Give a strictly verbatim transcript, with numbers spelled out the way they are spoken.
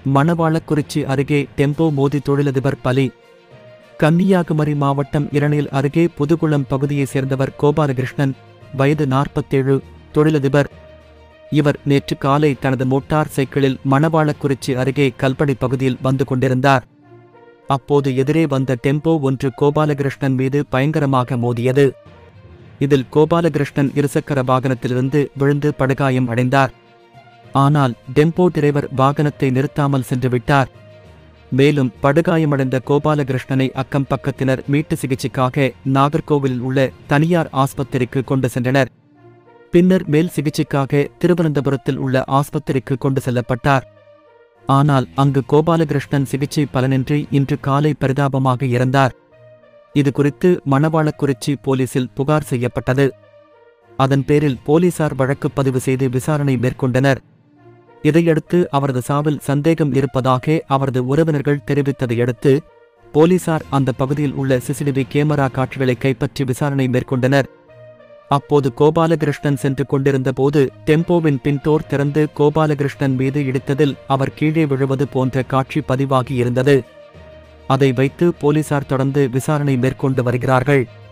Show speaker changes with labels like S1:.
S1: மணவாளக்குறிச்சி அருகே டெம்போ மோதி தொழிலதிபர் பலி. கன்னியாகுமரி மாவட்டம் இரணியல் அருகே புதுகுளம் பகுதியைச் சேர்ந்தவர் கோபாலகிருஷ்ணன், வயது நாற்பத்தேழு, தொழிலதிபர். இவர் நேற்று காலை தனது மோட்டார் சைக்கிளில் மணவாளக்குறிச்சி அருகே கல்படி பகுதியில் வந்து கொண்டிருந்தார். அப்போது எதிரே வந்த டெம்போ ஒன்று கோபாலகிருஷ்ணன் மீது பயங்கரமாக மோதியது. இதில் கோபாலகிருஷ்ணன் இருசக்கர வாகனத்திலிருந்து விழுந்து படுகாயம் அடைந்தார். ஆனால் டெம்போ டிரைவர் வாகனத்தை நிறுத்தாமல் சென்றுவிட்டார். மேலும் படுகாயமடைந்த கோபாலகிருஷ்ணனை அக்கம் பக்கத்தினர் மீட்டு சிகிச்சைக்காக நாகர்கோவிலில் உள்ள தனியார் ஆஸ்பத்திரிக்கு கொண்டு சென்றனர். பின்னர் மேல் சிகிச்சைக்காக திருவனந்தபுரத்தில் உள்ள ஆஸ்பத்திரிக்கு கொண்டு செல்லப்பட்டார். ஆனால் அங்கு கோபாலகிருஷ்ணன் சிகிச்சை பலனின்றி இன்று காலை பரிதாபமாக இறந்தார். இதுகுறித்து மணவாளக்குறிச்சி போலீசில் புகார் செய்யப்பட்டது. அதன் பேரில் போலீசார் வழக்கு பதிவு செய்து விசாரணை மேற்கொண்டனர். இதையடுத்து அவரது சாவில் சந்தேகம் இருப்பதாக அவரது உறவினர்கள் தெரிவித்ததையடுத்து போலீசார் அந்த பகுதியில் உள்ள சிசிடிவி கேமரா காட்சிகளை கைப்பற்றி விசாரணை மேற்கொண்டனர். அப்போது கோபாலகிருஷ்ணன் சென்று கொண்டிருந்த போது டெம்போவின் பின்டோர் திறந்து கோபாலகிருஷ்ணன் மீது இடித்ததில் அவர் கீழே விழுவது போன்ற காட்சி பதிவாகியிருந்தது. அதை வைத்து போலீசார் தொடர்ந்து விசாரணை மேற்கொண்டு வருகிறார்கள்.